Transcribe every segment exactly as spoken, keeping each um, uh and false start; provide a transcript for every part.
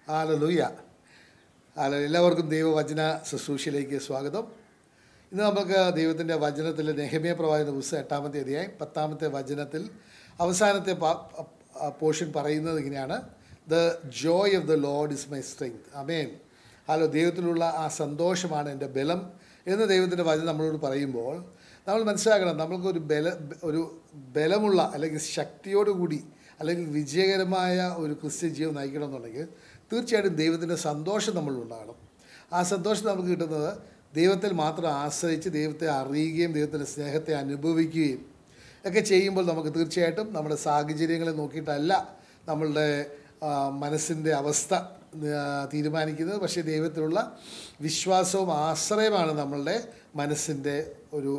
Hallelujah. Hallelujah. എല്ലാവർക്കും ദൈവവചന ശുശ്രൂഷയിലേക്ക് സ്വാഗതം. ഇന്ന് നമുക്ക് ദൈവത്തിൻ്റെ വചനത്തിൽ നെഹെമ്യ പ്രവാചകന്റെ പുസ്തകം എട്ടാമത്തെ അധ്യായം പത്താമത്തെ വചനത്തിൽ അവസാനത്തെ പോർഷൻ പറയുന്നത് ഇങ്ങനെയാണ്: the joy of the Lord is my strength. ആമേൻ. ഹലോ. ദൈവത്തിലുള്ള ആ സന്തോഷമാണ് എൻ്റെ ബലം എന്ന് ദൈവത്തിൻ്റെ വചനം നമ്മളോട് പറയുമ്പോൾ നമ്മൾ മനസ്സിലാക്കണം, നമ്മൾക്കൊരു ബല ഒരു ബലമുള്ള അല്ലെങ്കിൽ ശക്തിയോടുകൂടി അല്ലെങ്കിൽ വിജയകരമായ ഒരു ക്രിസ്ത്യൻ ജീവിതം നയിക്കണമെന്നുണ്ടെങ്കിൽ തീർച്ചയായിട്ടും ദൈവത്തിൻ്റെ സന്തോഷം നമ്മളുണ്ടാകണം. ആ സന്തോഷം നമുക്ക് കിട്ടുന്നത് ദൈവത്തിൽ മാത്രം ആശ്രയിച്ച് ദൈവത്തെ അറിയുകയും ദൈവത്തിൻ്റെ സ്നേഹത്തെ അനുഭവിക്കുകയും ഒക്കെ ചെയ്യുമ്പോൾ നമുക്ക് തീർച്ചയായിട്ടും നമ്മുടെ സാഹചര്യങ്ങളെ നോക്കിയിട്ടല്ല നമ്മളുടെ മനസ്സിൻ്റെ അവസ്ഥ തീരുമാനിക്കുന്നത്. പക്ഷേ ദൈവത്തിലുള്ള വിശ്വാസവും ആശ്രയമാണ് നമ്മളുടെ മനസ്സിൻ്റെ ഒരു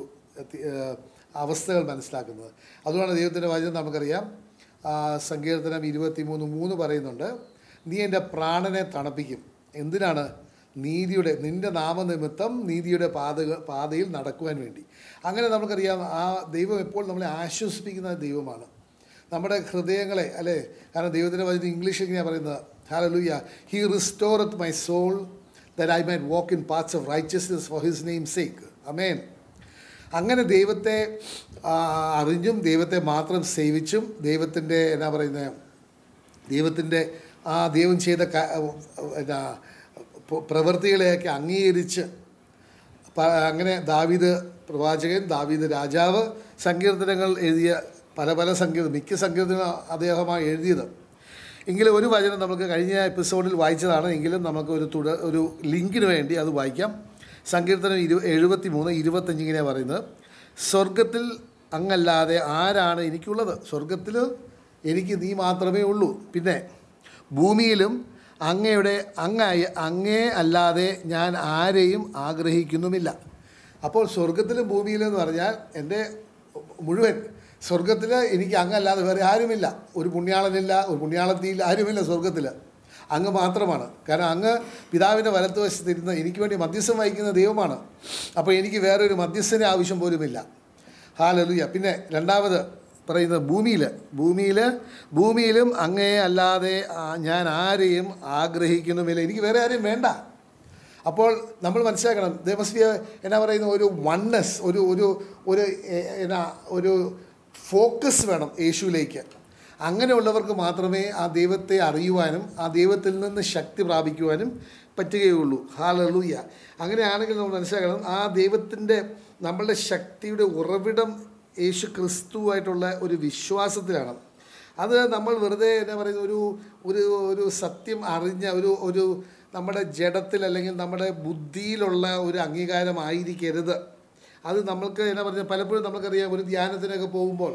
അവസ്ഥകൾ മനസ്സിലാക്കുന്നത്. അതുകൊണ്ട് ദൈവത്തിൻ്റെ വചനം നമുക്കറിയാം. സങ്കീർത്തനം ഇരുപത്തി മൂന്ന് മൂന്ന് പറയുന്നുണ്ട്: നീ എൻ്റെ പ്രാണനെ തണുപ്പിക്കും. എന്തിനാണ്? നീതിയുടെ നിൻ്റെ നാമനിമിത്തം നീതിയുടെ പാതകൾ പാതയിൽ നടക്കുവാൻ വേണ്ടി. അങ്ങനെ നമുക്കറിയാം, ആ ദൈവം എപ്പോൾ നമ്മളെ ആശ്വസിപ്പിക്കുന്ന ദൈവമാണ്. നമ്മുടെ ഹൃദയങ്ങളെ അല്ലേ, കാരണം ദൈവത്തിൻ്റെ വചനം ഇംഗ്ലീഷ് എങ്ങനെയാണ് പറയുന്നത്? ഹല്ലേലൂയ. He restoreth my soul that I might walk in paths of righteousness for his name sake. ആമേൻ. അങ്ങനെ ദൈവത്തെ അറിഞ്ഞും ദൈവത്തെ മാത്രം സേവിച്ചും ദൈവത്തിൻ്റെ എന്നാ പറയുന്നത് ദൈവത്തിൻ്റെ ആ ദൈവം ചെയ്ത എന്നാ പ്രവൃത്തികളെയൊക്കെ അംഗീകരിച്ച് അങ്ങനെ ദാവീദ് പ്രവാചകൻ, ദാവീദ് രാജാവ് സങ്കീർത്തനങ്ങൾ എഴുതിയ പല പല സങ്കീർത്തനം മിക്ക സങ്കീർത്തനം അദ്ദേഹമാണ് എഴുതിയത്. എങ്കിലും ഒരു വചനം നമുക്ക് കഴിഞ്ഞ എപ്പിസോഡിൽ വായിച്ചതാണ്, എങ്കിലും നമുക്ക് ഒരു തുടർ ഒരു ലിങ്കിന് വേണ്ടി അത് വായിക്കാം. സങ്കീർത്തനം ഇരു എഴുപത്തി മൂന്ന് ഇരുപത്തഞ്ച് ഇങ്ങനെ പറയുന്നത്: സ്വർഗത്തിൽ അങ്ങല്ലാതെ ആരാണ് എനിക്കുള്ളത്? സ്വർഗത്തിൽ എനിക്ക് നീ മാത്രമേ ഉള്ളൂ. പിന്നെ ഭൂമിയിലും അങ്ങയുടെ അങ്ങായി അങ്ങേ അല്ലാതെ ഞാൻ ആരെയും ആഗ്രഹിക്കുന്നുമില്ല. അപ്പോൾ സ്വർഗത്തിലും ഭൂമിയിലും എന്ന് പറഞ്ഞാൽ എൻ്റെ മുഴുവൻ സ്വർഗത്തിൽ എനിക്ക് അങ്ങല്ലാതെ വേറെ ആരുമില്ല. ഒരു പുണ്യാളനില്ല, ഒരു പുണ്യാളത്തിയില്ല, ആരുമില്ല സ്വർഗത്തിൽ. അങ്ങ് മാത്രമാണ്. കാരണം അങ്ങ് പിതാവിൻ്റെ വലത്തുവശത്തിരുന്ന് എനിക്ക് വേണ്ടി മധ്യസ്ഥം വഹിക്കുന്ന ദൈവമാണ്. അപ്പോൾ എനിക്ക് വേറൊരു മധ്യസ്ഥനെ ആവശ്യം പോലുമില്ല. ഹല്ലേലൂയ. പിന്നെ രണ്ടാമത് പറയുന്നത് ഭൂമിയിൽ ഭൂമിയിൽ ഭൂമിയിലും അങ്ങേ അല്ലാതെ ഞാൻ ആരെയും ആഗ്രഹിക്കുന്നുമില്ല. എനിക്ക് വേറെ ആരെയും വേണ്ട. അപ്പോൾ നമ്മൾ മനസ്സിലാക്കണം, ദെയർ മസ്റ്റ് ബി എന്നാ പറയുന്ന ഒരു വൺനെസ്, ഒരു ഒരു ഒരു എന്നാ ഒരു ഫോക്കസ് വേണം യേശുവിലേക്ക്. അങ്ങനെയുള്ളവർക്ക് മാത്രമേ ആ ദൈവത്തെ അറിയുവാനും ആ ദൈവത്തിൽ നിന്ന് ശക്തി പ്രാപിക്കുവാനും പറ്റുകയുള്ളൂ. ഹല്ലേലൂയ. അങ്ങനെയാണെങ്കിൽ നമ്മൾ മനസ്സിലാക്കണം, ആ ദൈവത്തിൻ്റെ നമ്മളുടെ ശക്തിയുടെ ഉറവിടം യേശു ക്രിസ്തുവായിട്ടുള്ള ഒരു വിശ്വാസത്തിലാണ്. അത് നമ്മൾ വെറുതെ എന്നാ പറയുന്ന ഒരു ഒരു ഒരു സത്യം അറിഞ്ഞ ഒരു ഒരു നമ്മുടെ ജഡത്തിൽ അല്ലെങ്കിൽ നമ്മുടെ ബുദ്ധിയിലുള്ള ഒരു അംഗീകാരമായിരിക്കരുത്. അത് നമ്മൾക്ക് എന്നാ പറയുക, പലപ്പോഴും നമുക്കറിയാം, ഒരു ധ്യാനത്തിനൊക്കെ പോകുമ്പോൾ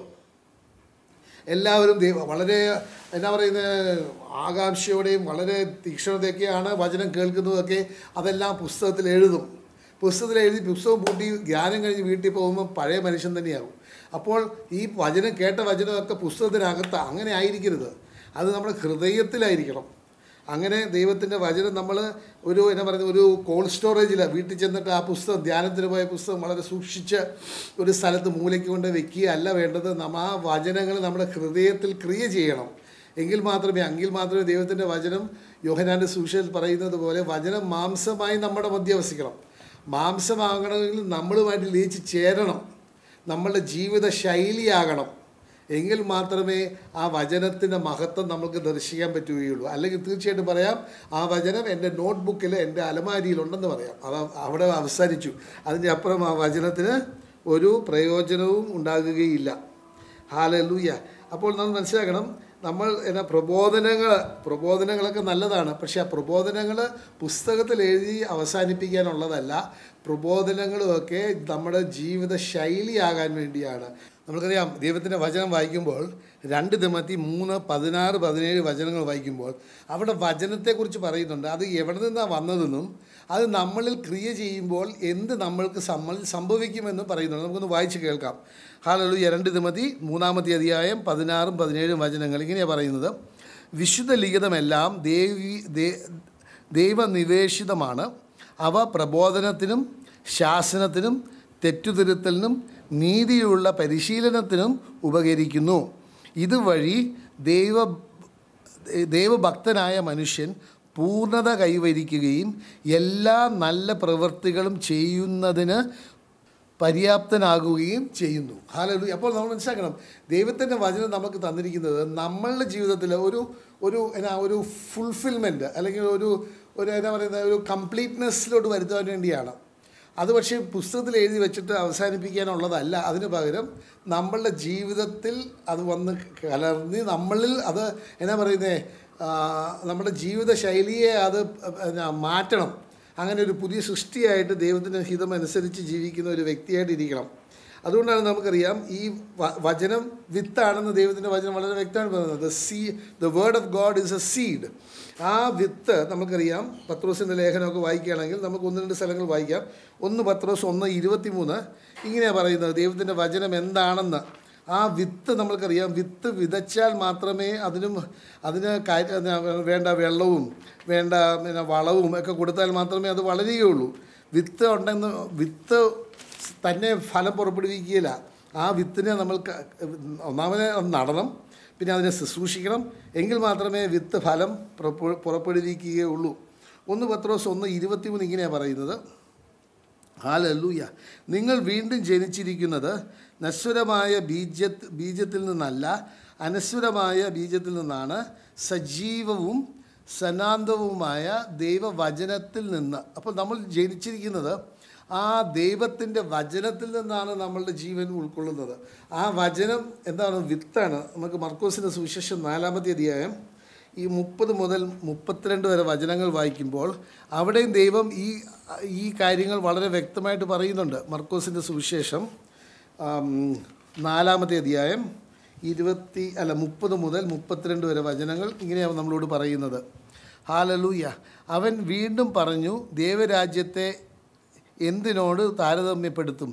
എല്ലാവരും ദൈവം വളരെ എന്നാ പറയുന്നത് ആകാംക്ഷയോടെയും വളരെ തീക്ഷ്ണതയൊക്കെയാണ് വചനം കേൾക്കുന്നതൊക്കെ. അതെല്ലാം പുസ്തകത്തിൽ എഴുതും. പുസ്തകത്തിൽ എഴുതി പുസ്തകം പൂട്ടി ധ്യാനം കഴിഞ്ഞ് വീട്ടിൽ പോകുമ്പോൾ പഴയ മനുഷ്യൻ തന്നെയാകും. അപ്പോൾ ഈ വചനം കേട്ട വചനമൊക്കെ പുസ്തകത്തിനകത്ത് അങ്ങനെ ആയിരിക്കരുത്. അത് നമ്മുടെ ഹൃദയത്തിലായിരിക്കണം. അങ്ങനെ ദൈവത്തിൻ്റെ വചനം നമ്മൾ ഒരു എന്നാ പറയുന്നത് ഒരു കോൾഡ് സ്റ്റോറേജിൽ വീട്ടിൽ ചെന്നിട്ട് ആ പുസ്തകം, ധ്യാനത്തിന് പോയ പുസ്തകം വളരെ സൂക്ഷിച്ച് ഒരു സ്ഥലത്ത് മൂലയ്ക്ക് കൊണ്ട് വെക്കുക അല്ല വേണ്ടത്. നമ്മൾ ആ വചനങ്ങൾ നമ്മുടെ ഹൃദയത്തിൽ ക്രിയ ചെയ്യണം. എങ്കിൽ മാത്രമേ എങ്കിൽ മാത്രമേ ദൈവത്തിൻ്റെ വചനം യോഹന്നാൻ്റെ സുവിശേഷത്തിൽ പറയുന്നത് പോലെ വചനം മാംസമായി നമ്മുടെ മധ്യ വസിക്കണം. മാംസമാകണമെങ്കിൽ നമ്മളുമായിട്ട് ലയിച്ച് ചേരണം, നമ്മളുടെ ജീവിത ശൈലിയാകണം. എങ്കിൽ മാത്രമേ ആ വചനത്തിൻ്റെ മഹത്വം നമുക്ക് ദർശിക്കാൻ പറ്റുകയുള്ളൂ. അല്ലെങ്കിൽ തീർച്ചയായിട്ടും പറയാം, ആ വചനം എൻ്റെ നോട്ട്ബുക്കിൽ എൻ്റെ അലമാരിയിലുണ്ടെന്ന് പറയാം. അത് അവിടെ അവസാനിച്ചു. അതിൻ്റെ അപ്പുറം ആ വചനത്തിന് ഒരു പ്രയോജനവും ഉണ്ടാകുകയില്ല. ഹല്ലേലൂയ. അപ്പോൾ നമ്മൾ മനസ്സിലാക്കണം, നമ്മൾ എന്നാ പ്രബോധനങ്ങൾ പ്രബോധനങ്ങളൊക്കെ നല്ലതാണ്. പക്ഷേ ആ പ്രബോധനങ്ങൾ പുസ്തകത്തിൽ എഴുതി അവസാനിപ്പിക്കാനുള്ളതല്ല. പ്രബോധനങ്ങളുമൊക്കെ നമ്മുടെ ജീവിത ശൈലിയാകാൻ വേണ്ടിയാണ്. നമുക്കറിയാം, ദൈവത്തിൻ്റെ വചനം വായിക്കുമ്പോൾ രണ്ട് തിമോത്തി മൂന്ന് പതിനാറ് പതിനേഴ് വചനങ്ങൾ വായിക്കുമ്പോൾ അവിടെ വചനത്തെക്കുറിച്ച് പറയുന്നുണ്ട്. അത് എവിടെ നിന്നാണ് വന്നതെന്നും അത് നമ്മളിൽ ക്രിയ ചെയ്യുമ്പോൾ എന്ത് നമ്മൾക്ക് നമ്മൾ സംഭവിക്കുമെന്നും പറയുന്നുണ്ട്. നമുക്കൊന്ന് വായിച്ച് കേൾക്കാം. ഹല്ലേലൂയ. രണ്ട് തിമോത്തി മൂന്നാമത്തെ അധ്യായം പതിനാറും പതിനേഴും വചനങ്ങൾ ഇങ്ങനെയാണ് പറയുന്നത്: വിശുദ്ധ ലിഖിതമെല്ലാം ദേവി ദൈവനിവേശിതമാണ്. അവ പ്രബോധനത്തിനും ശാസനത്തിനും തെറ്റുതിരുത്തലിനും നീതിയുള്ള പരിശീലനത്തിനും ഉപകരിക്കുന്നു. ഇതുവഴി ദൈവ ദൈവഭക്തനായ മനുഷ്യൻ പൂർണ്ണത കൈവരിക്കുകയും എല്ലാ നല്ല പ്രവൃത്തികളും ചെയ്യുന്നതിന് പര്യാപ്തനാകുകയും ചെയ്യുന്നു. ഹല്ലേലൂയ. അപ്പോൾ നമ്മൾ മനസ്സിലാക്കണം, ദൈവത്തിൻ്റെ വചനം നമുക്ക് തന്നിരിക്കുന്നത് നമ്മളുടെ ജീവിതത്തിൽ ഒരു ഒരു എന്നാ ഒരു ഫുൾഫിൽമെൻറ്റ് അല്ലെങ്കിൽ ഒരു ഒരു എന്നാ പറയുന്നത് ഒരു കംപ്ലീറ്റ്നെസ്സിലോട്ട് വരുത്താൻ വേണ്ടിയാണ്. അത് പക്ഷേ പുസ്തകത്തിൽ എഴുതി വെച്ചിട്ട് അവസാനിപ്പിക്കാനുള്ളതല്ല. അതിന് പകരം നമ്മളുടെ ജീവിതത്തിൽ അത് വന്ന് കലർന്ന് നമ്മളിൽ അത് എന്നാ പറയുന്നത് നമ്മുടെ ജീവിത ശൈലിയെ അത് മാറ്റണം. അങ്ങനെ ഒരു പുതിയ സൃഷ്ടിയായിട്ട് ദൈവത്തിൻ്റെ ഹിതമനുസരിച്ച് ജീവിക്കുന്ന ഒരു വ്യക്തിയായിട്ട് ഇരിക്കണം. അതുകൊണ്ടാണ് നമുക്കറിയാം ഈ വചനം വിത്താണെന്ന് ദൈവത്തിൻ്റെ വചനം വളരെ വ്യക്തമായിട്ട് പറയുന്നത്. The see the word of God is a seed. ആ വിത്ത് നമുക്കറിയാം. പത്രോസിൻ്റെ ലേഖനമൊക്കെ വായിക്കുകയാണെങ്കിൽ നമുക്ക് ഒന്ന് രണ്ട് സ്ഥലങ്ങൾ വായിക്കാം. ഒന്ന് പത്രോസ് ഒന്ന് ഇരുപത്തി മൂന്ന് ഇങ്ങനെയാണ് പറയുന്നത് ദൈവത്തിൻ്റെ വചനം എന്താണെന്ന്. ആ വിത്ത് നമ്മൾക്കറിയാം, വിത്ത് വിതച്ചാൽ മാത്രമേ അതിനും അതിന് വേണ്ട വെള്ളവും വേണ്ട പിന്നെ വളവും ഒക്കെ കൊടുത്താൽ മാത്രമേ അത് വളരുകയുള്ളൂ. വിത്ത് ഉണ്ടെന്ന് വിത്ത് തന്നെ ഫലം പുറപ്പെടുവിക്കുകയില്ല. ആ വിത്തിനെ നമ്മൾ ഒന്നാമത് നടണം, പിന്നെ അതിനെ ശുശ്രൂഷിക്കണം. എങ്കിൽ മാത്രമേ വിത്ത് ഫലം പുറപ്പെടുവിക്കുകയുള്ളൂ. ഒന്ന് പത്രോസ് ഒന്ന് ഇരുപത്തി മൂന്ന് ഇങ്ങനെയാണ് പറയുന്നത്. ഹല്ലേലൂയ. നിങ്ങൾ വീണ്ടും ജനിച്ചിരിക്കുന്നത് നശ്വരമായ ബീജ ബീജത്തിൽ നിന്നല്ല, അനശ്വരമായ ബീജത്തിൽ നിന്നാണ്, സജീവവും സനാന്തവുമായ ദൈവവചനത്തിൽ നിന്ന്. അപ്പോൾ നമ്മൾ ജനിച്ചിരിക്കുന്നത് ആ ദൈവത്തിൻ്റെ വചനത്തിൽ നിന്നാണ് നമ്മളുടെ ജീവൻ ഉൾക്കൊള്ളുന്നത്. ആ വചനം എന്താണ്? വിത്താണ്. നമുക്ക് മർക്കോസിൻ്റെ സുവിശേഷം നാലാമത്തെ അധ്യായം ഈ മുപ്പത് മുതൽ മുപ്പത്തിരണ്ട് വരെ വചനങ്ങൾ വായിക്കുമ്പോൾ അവിടെയും ദൈവം ഈ ഈ കാര്യങ്ങൾ വളരെ വ്യക്തമായിട്ട് പറയുന്നുണ്ട്. മർക്കോസിൻ്റെ സുവിശേഷം നാലാമത്തെ അധ്യായം ഇരുപത്തി അല്ല മുപ്പത് മുതൽ മുപ്പത്തിരണ്ട് വരെ വചനങ്ങൾ ഇങ്ങനെയാണ് നമ്മളോട് പറയുന്നത്. ഹല്ലേലൂയ. അവൻ വീണ്ടും പറഞ്ഞു, ദൈവരാജ്യത്തെ എന്തിനോട് താരതമ്യപ്പെടുത്തും?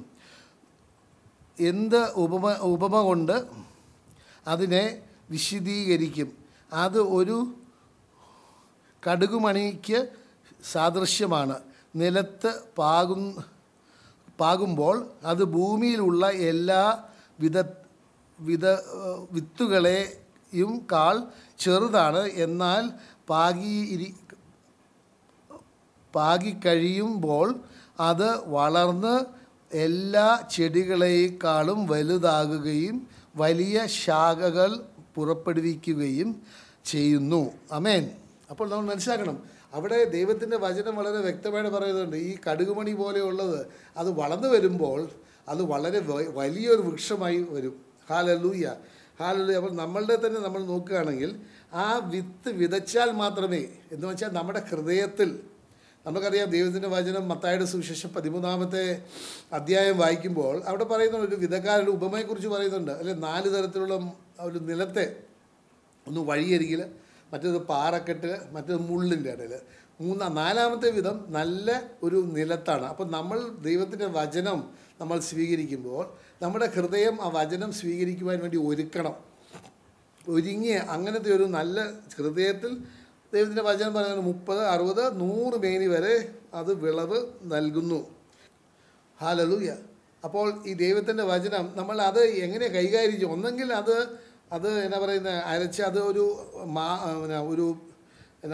എന്ത് ഉപമ ഉപമ കൊണ്ട് അതിനെ വിശദീകരിക്കും? അത് ഒരു കടുകുമണിക്ക് സാദൃശ്യമാണ്. നിലത്ത് പാകും പാകുമ്പോൾ അത് ഭൂമിയിലുള്ള എല്ലാ വിധ വിധ വിത്തുകളെയും കാൾ ചെറുതാണ്. എന്നാൽ പാകി പാകിക്കഴിയുമ്പോൾ അത് വളർന്ന് എല്ലാ ചെടികളെക്കാളും വലുതാകുകയും വലിയ ശാഖകൾ പുറപ്പെടുവിക്കുകയും ചെയ്യുന്നു. ആമേൻ. അപ്പോൾ നമ്മൾ മനസ്സിലാക്കണം, അവിടെ ദൈവത്തിൻ്റെ വചനം വളരെ വ്യക്തമായിട്ട് പറയുന്നുണ്ട്. ഈ കടുകുമണി പോലെയുള്ളത് അത് വളർന്നു വരുമ്പോൾ അത് വളരെ വലിയൊരു വൃക്ഷമായി വരും. ഹല്ലേലൂയ, ഹല്ലേലൂയ. അപ്പോൾ നമ്മളുടെ തന്നെ നമ്മൾ നോക്കുകയാണെങ്കിൽ ആ വിത്ത് വിതച്ചാൽ മാത്രമേ, എന്ന് വെച്ചാൽ നമ്മുടെ ഹൃദയത്തിൽ, നമുക്കറിയാം ദൈവത്തിൻ്റെ വചനം മത്തായിയുടെ സുവിശേഷം പതിമൂന്നാമത്തെ അധ്യായം വായിക്കുമ്പോൾ അവിടെ പറയുന്ന ഒരു വിധക്കാരുടെ ഉപമയെക്കുറിച്ച് പറയുന്നുണ്ട്. അല്ലെ, നാല് തരത്തിലുള്ള ഒരു നിലത്തെ, ഒന്ന് വഴിയരികിൽ, മറ്റേത് പാറക്കെട്ട്, മറ്റേത് മുള്ളിൻ്റെ ഇടയിൽ, മൂന്നാം നാലാമത്തെ വിധം നല്ല ഒരു നിലത്താണ്. അപ്പോൾ നമ്മൾ ദൈവത്തിൻ്റെ വചനം നമ്മൾ സ്വീകരിക്കുമ്പോൾ നമ്മുടെ ഹൃദയം ആ വചനം സ്വീകരിക്കുവാൻ വേണ്ടി ഒരുക്കണം, ഒരുങ്ങിയ അങ്ങനത്തെ ഒരു നല്ല ഹൃദയത്തിൽ ദൈവത്തിൻ്റെ വചനം പറയുന്നത് മുപ്പത് അറുപത് നൂറ് മേനി വരെ അത് വിളവ് നൽകുന്നു. ഹല്ലേലൂയ. അപ്പോൾ ഈ ദൈവത്തിൻ്റെ വചനം നമ്മൾ അത് എങ്ങനെ കൈകാര്യം ചെയ്യും? ഒന്നെങ്കിൽ അത് അത് എന്നാ പറയുന്നത് അരച്ച് അത് ഒരു മാ ഒരു എന്നാ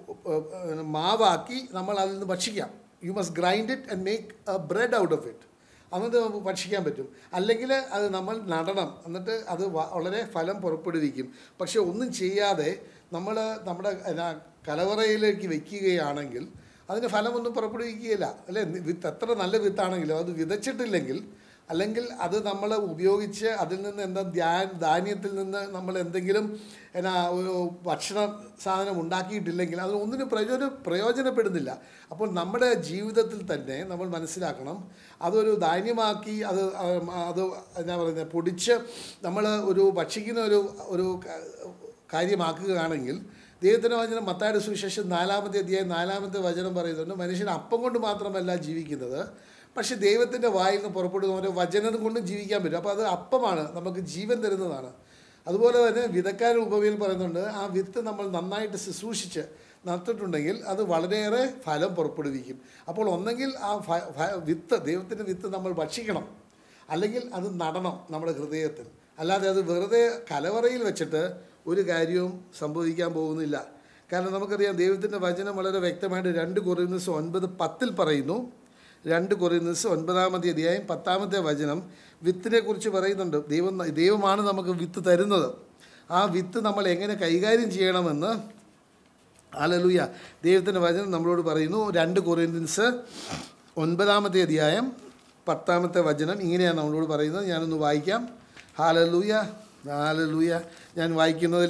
മാവാക്കി നമ്മൾ അതിൽ നിന്ന് ഭക്ഷിക്കാം. You must grind it and make a bread out of it. എന്നിട്ട് നമുക്ക് ഭക്ഷിക്കാൻ പറ്റും. അല്ലെങ്കിൽ അത് നമ്മൾ നടണം, എന്നിട്ട് അത് വളരെ ഫലം പുറപ്പെടുവിക്കും. പക്ഷെ ഒന്നും ചെയ്യാതെ നമ്മൾ നമ്മുടെ കലവറയിലേക്ക് വയ്ക്കുകയാണെങ്കിൽ അതിന് ഫലമൊന്നും പുറപ്പെടുവിക്കുകയില്ല. അല്ലേ, വിത്ത് എത്ര നല്ല വിത്താണെങ്കിലും അത് വിതച്ചിട്ടില്ലെങ്കിൽ, അല്ലെങ്കിൽ അത് നമ്മൾ ഉപയോഗിച്ച് അതിൽ നിന്ന് എന്താ ധ്യാ ധാന്യത്തിൽ നിന്ന് നമ്മൾ എന്തെങ്കിലും എന്നാ ഒരു ഭക്ഷണ സാധനം ഉണ്ടാക്കിയിട്ടില്ലെങ്കിൽ അത് ഒന്നിനും പ്രയോജന പ്രയോജനപ്പെടുന്നില്ല. അപ്പോൾ നമ്മുടെ ജീവിതത്തിൽ തന്നെ നമ്മൾ മനസ്സിലാക്കണം, അതൊരു ധാന്യമാക്കി അത് അത് എന്നാ പറയുന്നത് പൊടിച്ച് നമ്മൾ ഒരു ഭക്ഷിക്കുന്ന ഒരു ഒരു കാര്യമാക്കുകയാണെങ്കിൽ, ദൈവത്തിൻ്റെ വചനം മത്തായിയുടെ സുവിശേഷം നാലാമത്തെ അധ്യായം നാലാമത്തെ വചനം പറയുന്നുണ്ട്, മനുഷ്യൻ അപ്പം കൊണ്ട് മാത്രമല്ല ജീവിക്കുന്നത്, പക്ഷേ ദൈവത്തിൻ്റെ വായിൽ നിന്ന് പുറപ്പെടുന്ന ഓരോ വചനം കൊണ്ടും ജീവിക്കാൻ പറ്റും. അപ്പോൾ അത് അപ്പമാണ്, നമുക്ക് ജീവൻ തരുന്നതാണ്. അതുപോലെ തന്നെ വിതക്കാരൻ ഉപമയിൽ പറയുന്നുണ്ട്, ആ വിത്ത് നമ്മൾ നന്നായിട്ട് ശുശ്രൂഷിച്ച് നട്ടിട്ടുണ്ടെങ്കിൽ അത് വളരെയേറെ ഫലം പുറപ്പെടുവിക്കും. അപ്പോൾ ഒന്നെങ്കിൽ ആ വിത്ത്, ദൈവത്തിൻ്റെ വിത്ത് നമ്മൾ ഭക്ഷിക്കണം, അല്ലെങ്കിൽ അത് നടണം നമ്മുടെ ഹൃദയത്തിൽ. അല്ലാതെ അത് വെറുതെ കലവറയിൽ വെച്ചിട്ട് ഒരു കാര്യവും സംഭവിക്കാൻ പോകുന്നില്ല. കാരണം നമുക്കറിയാം ദൈവത്തിൻ്റെ വചനം വളരെ വ്യക്തമായിട്ട് രണ്ട് കൊറിന്തോസ് ഒൻപത് പത്തിൽ പറയുന്നു. രണ്ട് കൊറിന്തോസ് ഒൻപതാമത്തെ അധ്യായം പത്താമത്തെ വചനം വിത്തിനെ കുറിച്ച് പറയുന്നുണ്ട്. ദൈവം ദൈവമാണ് നമുക്ക് വിത്ത് തരുന്നത്. ആ വിത്ത് നമ്മൾ എങ്ങനെ കൈകാര്യം ചെയ്യണമെന്ന് ഹല്ലേലൂയ ദൈവത്തിൻ്റെ വചനം നമ്മളോട് പറയുന്നു. രണ്ട് കൊറിന്തോസ് ഒൻപതാമത്തെ അധ്യായം പത്താമത്തെ വചനം ഇങ്ങനെയാണ് നമ്മളോട് പറയുന്നത്. ഞാനൊന്ന് വായിക്കാം. ഹല്ലേലൂയ ഹല്ലേലൂയ. ഞാൻ വായിക്കുന്നതിൽ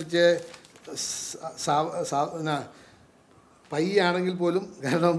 പയ്യാണെങ്കിൽ പോലും, കാരണം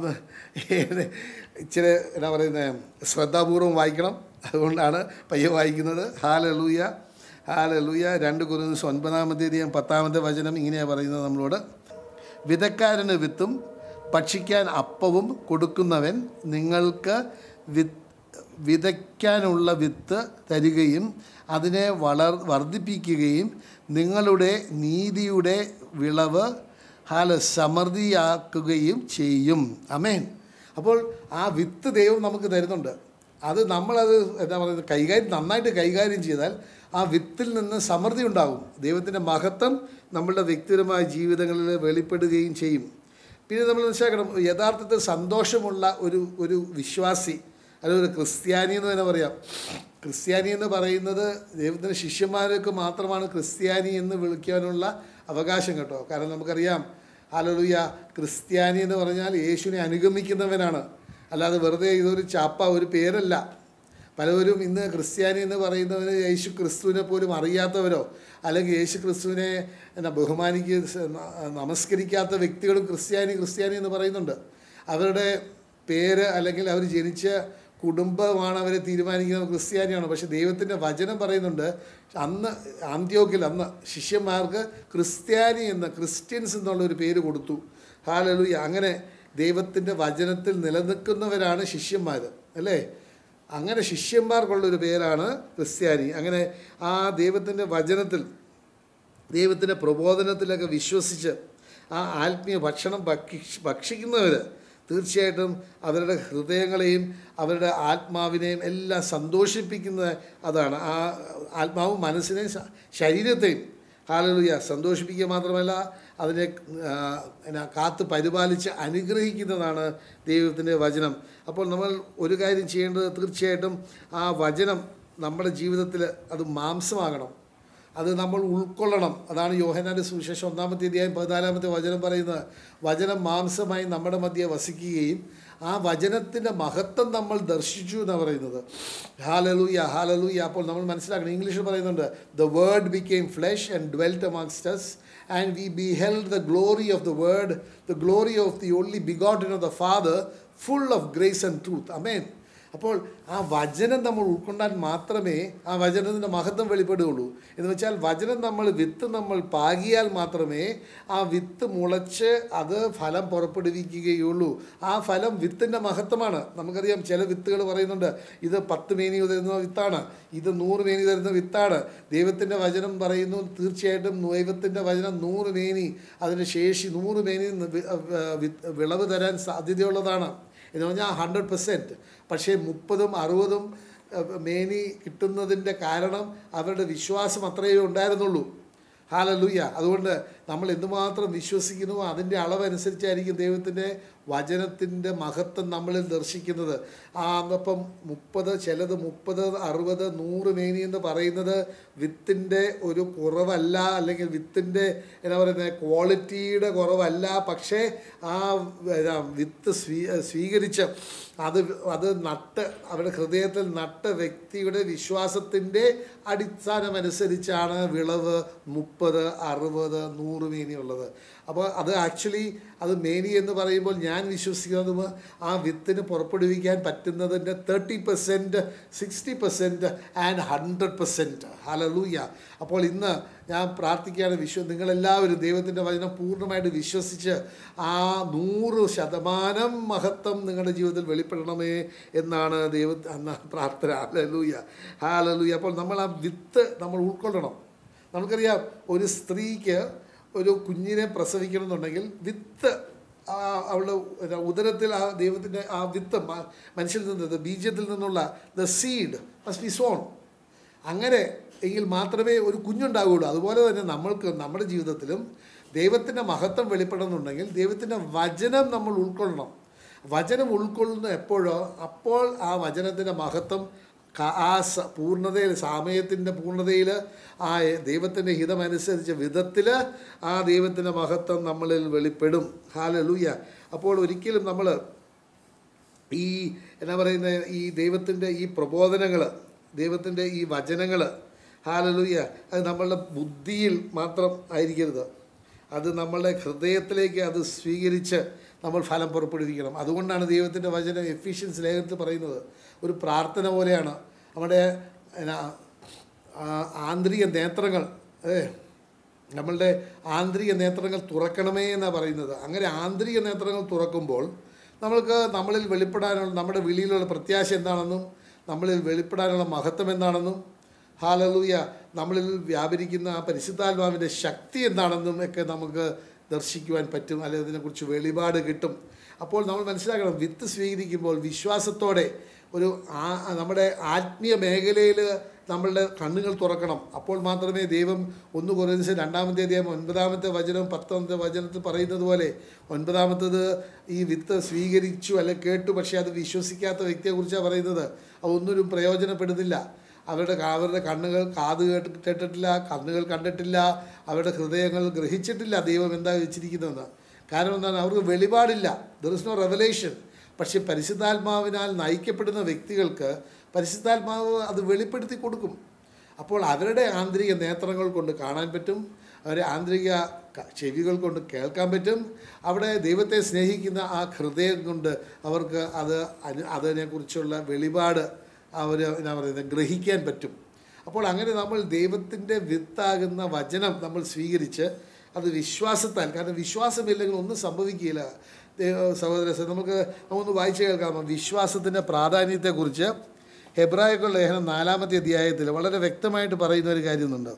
ഇച്ചിരി എന്താ പറയുന്നത്, ശ്രദ്ധാപൂർവം വായിക്കണം. അതുകൊണ്ടാണ് പയ്യെ വായിക്കുന്നത്. ഹല്ലേലൂയ ഹല്ലേലൂയ. രണ്ട് കൊരിന്ത്യർ ഒൻപതാമത്തെ അധ്യായം പത്താമത്തെ വചനം ഇങ്ങനെയാണ് പറയുന്നത് നമ്മളോട്. വിതക്കാരന് വിത്തും ഭക്ഷിക്കാൻ അപ്പവും കൊടുക്കുന്നവൻ നിങ്ങൾക്ക് വിത്ത് വിതയ്ക്കാനുള്ള വിത്ത് തരികയും അതിനെ വളർ വർദ്ധിപ്പിക്കുകയും നിങ്ങളുടെ നീതിയുടെ വിളവ് ഹാല സമൃദ്ധിയാക്കുകയും ചെയ്യും. ആമേൻ. അപ്പോൾ ആ വിത്ത് ദൈവം നമുക്ക് തരുന്നുണ്ട്. അത് നമ്മളത് എന്താ പറയുന്നത്, കൈകാര്യം നന്നായിട്ട് കൈകാര്യം ചെയ്താൽ ആ വിത്തിൽ നിന്ന് സമൃദ്ധി ഉണ്ടാകും. ദൈവത്തിൻ്റെ മഹത്വം നമ്മളുടെ വ്യക്തിപരമായ ജീവിതങ്ങളിൽ വെളിപ്പെടുകയും ചെയ്യും. പിന്നെ നമ്മൾ മനസ്സിലാക്കണം, യഥാർത്ഥത്തിൽ സന്തോഷമുള്ള ഒരു ഒരു വിശ്വാസി അല്ലെങ്കിൽ ഒരു ക്രിസ്ത്യാനി എന്ന് തന്നെ പറയാം. ക്രിസ്ത്യാനി എന്ന് പറയുന്നത് ദൈവത്തിൻ്റെ ശിഷ്യന്മാർക്ക് മാത്രമാണ് ക്രിസ്ത്യാനി എന്ന് വിളിക്കാനുള്ള അവകാശം കേട്ടോ. കാരണം നമുക്കറിയാം, ഹല്ലേലൂയ, ക്രിസ്ത്യാനി എന്ന് പറഞ്ഞാൽ യേശുവിനെ അനുഗമിക്കുന്നവനാണ്, അല്ലാതെ വെറുതെ ഇതൊരു ചാപ്പ, ഒരു പേരല്ല. പലവരും ഇന്ന് ക്രിസ്ത്യാനി എന്ന് പറയുന്നവന് യേശു ക്രിസ്തുവിനെ പോലും അറിയാത്തവരോ അല്ലെങ്കിൽ യേശു ക്രിസ്തുവിനെ എന്നാ ബഹുമാനിക്കുക നമസ്കരിക്കാത്ത വ്യക്തികളും ക്രിസ്ത്യാനി ക്രിസ്ത്യാനി എന്ന് പറയുന്നുണ്ട്. അവരുടെ പേര് അല്ലെങ്കിൽ അവർ ജനിച്ച കുടുംബമാണ് അവരെ തീരുമാനിക്കുന്നത് ക്രിസ്ത്യാനിയാണ്. പക്ഷേ ദൈവത്തിൻ്റെ വചനം പറയുന്നുണ്ട്, അന്ന് അന്ത്യോക്കിൽ അന്ന് ശിഷ്യന്മാർക്ക് ക്രിസ്ത്യാനി എന്ന ക്രിസ്ത്യൻസ് എന്നുള്ളൊരു പേര് കൊടുത്തു. ഹല്ലേലൂയ. അങ്ങനെ ദൈവത്തിൻ്റെ വചനത്തിൽ നിലനിൽക്കുന്നവരാണ് ശിഷ്യന്മാർ, അല്ലേ? അങ്ങനെ ശിഷ്യന്മാർക്കുള്ളൊരു പേരാണ് ക്രിസ്ത്യാനി. അങ്ങനെ ആ ദൈവത്തിൻ്റെ വചനത്തിൽ ദൈവത്തിൻ്റെ പ്രബോധനത്തിലൊക്കെ വിശ്വസിച്ച് ആ ആത്മീയ ഭക്ഷണം ഭക്ഷി ഭക്ഷിക്കുന്നവർ തീർച്ചയായിട്ടും അവരുടെ ഹൃദയങ്ങളെയും അവരുടെ ആത്മാവിനെയും എല്ലാം സന്തോഷിപ്പിക്കുന്നത് അതാണ്. ആ ആത്മാവും മനസ്സിനെയും ശരീരത്തെയും ഹല്ലേലൂയ സന്തോഷിപ്പിക്കുക മാത്രമല്ല അതിനെ എന്നാ കാത്ത് പരിപാലിച്ച് അനുഗ്രഹിക്കുന്നതാണ് ദൈവത്തിൻ്റെ വചനം. അപ്പോൾ നമ്മൾ ഒരു കാര്യം ചെയ്യേണ്ടത്, തീർച്ചയായിട്ടും ആ വചനം നമ്മുടെ ജീവിതത്തിൽ അത് മാംസമാകണം, അത് നമ്മൾ ഉൾക്കൊള്ളണം. അതാണ് യോഹന്നാൻ്റെ സുവിശേഷം ഒന്നാമത്തെ അധ്യായം പതിനാലാമത്തെ വചനം പറയുന്നത്. വചനം മാംസമായി നമ്മുടെ മധ്യേ വസിക്കുകയും ആ വചനത്തിൻ്റെ മഹത്വം നമ്മൾ ദർശിച്ചു എന്നാണ് പറയുന്നത്. ഹല്ലേലൂയ ഹല്ലേലൂയ. അപ്പോൾ നമ്മൾ മനസ്സിലാക്കണം, ഇംഗ്ലീഷിൽ പറയുന്നുണ്ട്, the word became flesh and dwelt amongst us and we beheld the glory of the word, the glory of the only begotten of the Father, full of grace and truth. Amen. അപ്പോൾ ആ വചനം നമ്മൾ ഉൾക്കൊണ്ടാൽ മാത്രമേ ആ വചനത്തിൻ്റെ മഹത്വം വെളിപ്പെടുകയുള്ളൂ. എന്ന് വെച്ചാൽ വചനം നമ്മൾ വിത്ത് നമ്മൾ പാകിയാൽ മാത്രമേ ആ വിത്ത് മുളച്ച് അത് ഫലം പുറപ്പെടുവിക്കുകയുള്ളൂ. ആ ഫലം വിത്തിൻ്റെ മഹത്വമാണ്. നമുക്കറിയാം, ചില വിത്തുകൾ പറയുന്നുണ്ട്, ഇത് പത്ത് മേനി തരുന്ന വിത്താണ്, ഇത് നൂറ് മേനി തരുന്ന വിത്താണ്. ദൈവത്തിൻ്റെ വചനം പറയുന്നു, തീർച്ചയായിട്ടും ദൈവത്തിൻ്റെ വചനം നൂറ് മേനി, അതിൻ്റെ ശേഷി നൂറ് മേനി വിളവ് തരാൻ സാധ്യതയുള്ളതാണ് എന്ന് പറഞ്ഞാൽ ഹൺഡ്രഡ് പെർസെൻറ്റ്. പക്ഷേ മുപ്പതും അറുപതും മേനി കിട്ടുന്നതിൻ്റെ കാരണം അവരുടെ വിശ്വാസം അത്രയേ ഉണ്ടായിരുന്നുള്ളൂ. ഹല്ലേലൂയ. അതുകൊണ്ട് നമ്മൾ എന്തുമാത്രം വിശ്വസിക്കുന്നുവോ അതിൻ്റെ അളവനുസരിച്ചായിരിക്കും ദൈവത്തിൻ്റെ വചനത്തിൻ്റെ മഹത്വം നമ്മളിൽ ദർശിക്കുന്നത്. ആ അപ്പം മുപ്പത്, ചിലത് മുപ്പത്, അറുപത്, നൂറ് മേനി എന്ന് പറയുന്നത് വിത്തിൻ്റെ ഒരു കുറവല്ല, അല്ലെങ്കിൽ വിത്തിൻ്റെ എന്താ പറയുന്നത് ക്വാളിറ്റിയുടെ കുറവല്ല. പക്ഷേ ആ വിത്ത് സ്വീ സ്വീകരിച്ച് അത് അത് നട്ട് അവരുടെ ഹൃദയത്തിൽ നട്ട വ്യക്തിയുടെ വിശ്വാസത്തിൻ്റെ അടിസ്ഥാനമനുസരിച്ചാണ് വിളവ് മുപ്പത്, അറുപത്, നൂറ് മേനിയുള്ളത്. അപ്പോൾ അത് ആക്ച്വലി അത് മേനി എന്ന് പറയുമ്പോൾ ഞാൻ വിശ്വസിക്കുന്നത് ആ വിത്തിന് പുറപ്പെടുവിക്കാൻ പറ്റുന്നതിൻ്റെ thirty percent, sixty percent and hundred percent. ഹല്ലേലൂയ. അപ്പോൾ ഇന്ന് ഞാൻ പ്രാർത്ഥിക്കുകയാണ്, വിശ്വ നിങ്ങളെല്ലാവരും ദൈവത്തിൻ്റെ വചനം പൂർണ്ണമായിട്ട് വിശ്വസിച്ച് ആ നൂറ് ശതമാനം മഹത്വം നിങ്ങളുടെ ജീവിതത്തിൽ വെളിപ്പെടണമേ എന്നാണ് ദൈവ എന്ന പ്രാർത്ഥന. ഹല്ലേലൂയ ഹല്ലേലൂയ. അപ്പോൾ നമ്മൾ ആ വിത്ത് നമ്മൾ ഉൾക്കൊള്ളണം. നമുക്കറിയാം, ഒരു സ്ത്രീക്ക് ഒരു കുഞ്ഞിനെ പ്രസവിക്കണമെന്നുണ്ടെങ്കിൽ വിത്ത് അവളുടെ ഉദരത്തിൽ ആ ദൈവത്തിൻ്റെ ആ വിത്ത് മനുഷ്യരിൽ നിന്ന്, ബീജത്തിൽ നിന്നുള്ള the seed must be sown. അങ്ങനെ എങ്കിൽ മാത്രമേ ഒരു കുഞ്ഞുണ്ടാവുകയുള്ളൂ. അതുപോലെ തന്നെ നമ്മൾക്ക് നമ്മുടെ ജീവിതത്തിലും ദൈവത്തിൻ്റെ മഹത്വം വെളിപ്പെടണമെന്നുണ്ടെങ്കിൽ ദൈവത്തിൻ്റെ വചനം നമ്മൾ ഉൾക്കൊള്ളണം. വചനം ഉൾക്കൊള്ളുന്ന എപ്പോഴോ അപ്പോൾ ആ വചനത്തിൻ്റെ മഹത്വം ആ സ പൂർണ്ണതയിൽ സമയത്തിൻ്റെ പൂർണ്ണതയിൽ ആ ദൈവത്തിൻ്റെ ഹിതമനുസരിച്ച വിധത്തിൽ ആ ദൈവത്തിൻ്റെ മഹത്വം നമ്മളിൽ വെളിപ്പെടും. ഹല്ലേലൂയ. അപ്പോൾ ഒരിക്കലും നമ്മൾ ഈ എന്നാ പറയുന്ന ഈ ദൈവത്തിൻ്റെ ഈ പ്രബോധനങ്ങൾ, ദൈവത്തിൻ്റെ ഈ വചനങ്ങൾ, ഹല്ലേലൂയ, അത് നമ്മളുടെ ബുദ്ധിയിൽ മാത്രം ആയിരിക്കരുത്. അത് നമ്മളുടെ ഹൃദയത്തിലേക്ക് അത് സ്വീകരിച്ച് നമ്മൾ ഫലം പുറപ്പെടുവിക്കണം. അതുകൊണ്ടാണ് ദൈവത്തിൻ്റെ വചനം എഫീഷ്യൻസ് ലേഖനത്തിൽ പറയുന്നത് ഒരു പ്രാർത്ഥന പോലെയാണ്. നമ്മുടെ ആന്തരിക നേത്രങ്ങൾ നമ്മളുടെ ആന്തരിക നേത്രങ്ങൾ തുറക്കണമേ എന്നാണ് പറയുന്നത്. അങ്ങനെ ആന്തരിക നേത്രങ്ങൾ തുറക്കുമ്പോൾ നമ്മൾക്ക് നമ്മളിൽ വെളിപ്പെടാനുള്ള നമ്മുടെ വിളിയിലുള്ള പ്രത്യാശ എന്താണെന്നും നമ്മളിൽ വെളിപ്പെടാനുള്ള മഹത്വം എന്താണെന്നും ഹല്ലേലൂയ നമ്മളിൽ വ്യാപരിക്കുന്ന ആ പരിശുദ്ധാത്മാവിൻ്റെ ശക്തി എന്താണെന്നും ഒക്കെ നമുക്ക് ദർശിക്കുവാൻ പറ്റും, അല്ലെങ്കിൽ അതിനെക്കുറിച്ച് വെളിപാട് കിട്ടും. അപ്പോൾ നമ്മൾ മനസ്സിലാക്കണം, വിത്ത് സ്വീകരിക്കുമ്പോൾ വിശ്വാസത്തോടെ ഒരു ആ നമ്മുടെ ആത്മീയ മേഖലയിൽ നമ്മളുടെ കണ്ണുകൾ തുറക്കണം. അപ്പോൾ മാത്രമേ ദൈവം ഒന്ന് കുറച്ച് രണ്ടാമത്തെ അധ്യായം ഒൻപതാമത്തെ വചനം പത്താമത്തെ വചനത്തിൽ പറയുന്നത് പോലെ, ഒൻപതാമത്തത് ഈ വിത്ത് സ്വീകരിച്ചു അല്ലെ കേട്ടു, പക്ഷേ അത് വിശ്വസിക്കാത്ത വ്യക്തിയെക്കുറിച്ചാണ് പറയുന്നത്. അതൊന്നും പ്രയോജനപ്പെടുന്നില്ല. അവരുടെ അവരുടെ കണ്ണുകൾ കാത് കേട്ട് കേട്ടിട്ടില്ല, കണ്ണുകൾ കണ്ടിട്ടില്ല, അവരുടെ ഹൃദയങ്ങൾ ഗ്രഹിച്ചിട്ടില്ല ദൈവം എന്താ വെച്ചിരിക്കുന്നതെന്ന്. കാരണം എന്താണ്? അവർക്ക് വെളിപാടില്ല. There is no revelation. പക്ഷേ പരിശുദ്ധാത്മാവിനാൽ നയിക്കപ്പെടുന്ന വ്യക്തികൾക്ക് പരിശുദ്ധാത്മാവ് അത് വെളിപ്പെടുത്തി കൊടുക്കും. അപ്പോൾ അവരുടെ ആന്തരിക നേത്രങ്ങൾ കൊണ്ട് കാണാൻ പറ്റും, അവരുടെ ആന്തരിക ചെവികൾ കൊണ്ട് കേൾക്കാൻ പറ്റും, അവിടെ ദൈവത്തെ സ്നേഹിക്കുന്ന ആ ഹൃദയം കൊണ്ട് അവർക്ക് അത് അതിനെക്കുറിച്ചുള്ള വെളിപാട് അവർ എന്നാ പറയുന്നത് ഗ്രഹിക്കാൻ പറ്റും. അപ്പോൾ അങ്ങനെ നമ്മൾ ദൈവത്തിൻ്റെ വിത്താകുന്ന വചനം നമ്മൾ സ്വീകരിച്ച് അത് വിശ്വാസത്താൽ, കാരണം വിശ്വാസമില്ലെങ്കിൽ ഒന്നും സംഭവിക്കില്ല സഹോദര. നമുക്ക് നമുക്കൊന്ന് വായിച്ച് കേൾക്കാം വിശ്വാസത്തിൻ്റെ പ്രാധാന്യത്തെക്കുറിച്ച്. ഹെബ്രായരുടെ ലേഖനം നാലാമത്തെ അധ്യായത്തിൽ വളരെ വ്യക്തമായിട്ട് പറയുന്ന ഒരു കാര്യമുണ്ട്.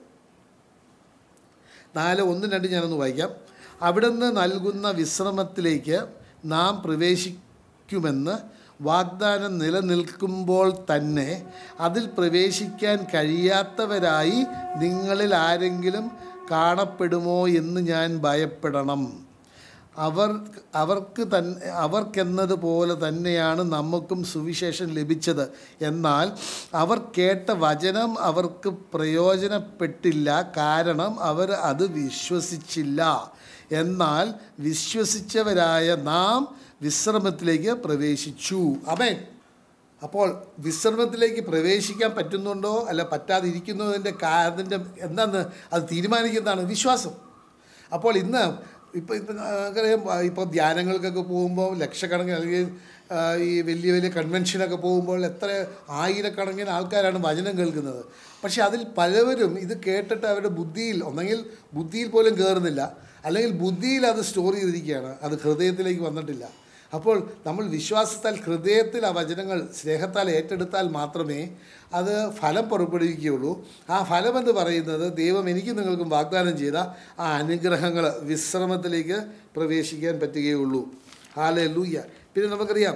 നാല് ഒന്നും രണ്ടും ഞാനൊന്ന് വായിക്കാം. അവിടുന്ന് നൽകുന്ന വിശ്രമത്തിലേക്ക് നാം പ്രവേശിക്കുമെന്ന് വാഗ്ദാനം നിലനിൽക്കുമ്പോൾ തന്നെ അതിൽ പ്രവേശിക്കാൻ കഴിയാത്തവരായി നിങ്ങളിൽ ആരെങ്കിലും കാണപ്പെടുമോ എന്ന് ഞാൻ ഭയപ്പെടണം. അവർ അവർക്ക് തന്നെ അവർക്കെന്നതുപോലെ തന്നെയാണ് നമുക്കും സുവിശേഷം ലഭിച്ചത്. എന്നാൽ അവർ കേട്ട വചനം അവർക്ക് പ്രയോജനപ്പെട്ടില്ല, കാരണം അവർ അത് വിശ്വസിച്ചില്ല. എന്നാൽ വിശ്വസിച്ചവരായ നാം വിശ്രമത്തിലേക്ക് പ്രവേശിച്ചു. ആമേൻ. അപ്പോൾ വിശ്രമത്തിലേക്ക് പ്രവേശിക്കാൻ പറ്റുന്നുണ്ടോ അല്ല പറ്റാതിരിക്കുന്നതിൻ്റെ അതിൻ്റെ എന്താണെന്ന് അത് തീരുമാനിക്കുന്നതാണ് വിശ്വാസം. അപ്പോൾ ഇന്ന് ഇപ്പോൾ ഇപ്പം നമുക്കറിയാം, ഇപ്പോൾ ധ്യാനങ്ങൾക്കൊക്കെ പോകുമ്പോൾ ലക്ഷക്കണക്കിന് അല്ലെങ്കിൽ ഈ വലിയ വലിയ കൺവെൻഷനൊക്കെ പോകുമ്പോൾ എത്ര ആയിരക്കണക്കിന് ആൾക്കാരാണ് വചനം കേൾക്കുന്നത്. പക്ഷേ അതിൽ പലവരും ഇത് കേട്ടിട്ട് അവരുടെ ബുദ്ധിയിൽ ഒന്നെങ്കിൽ ബുദ്ധിയിൽ പോലും കയറുന്നില്ല, അല്ലെങ്കിൽ ബുദ്ധിയിൽ അത് സ്റ്റോർ ചെയ്തിരിക്കുകയാണ്, അത് ഹൃദയത്തിലേക്ക് വന്നിട്ടില്ല. അപ്പോൾ നമ്മൾ വിശ്വാസത്താൽ ഹൃദയത്തിൽ ആ വചനങ്ങൾ സ്നേഹത്താൽ ഏറ്റെടുത്താൽ മാത്രമേ അത് ഫലം പുറപ്പെടുവിക്കുകയുള്ളൂ. ആ ഫലമെന്ന് പറയുന്നത് ദൈവം എനിക്ക് നിങ്ങൾക്കും വാഗ്ദാനം ചെയ്ത ആ അനുഗ്രഹങ്ങൾ, വിശ്രമത്തിലേക്ക് പ്രവേശിക്കാൻ പറ്റുകയുള്ളൂ. ഹല്ലേലൂയ. പിന്നെ നമുക്കറിയാം,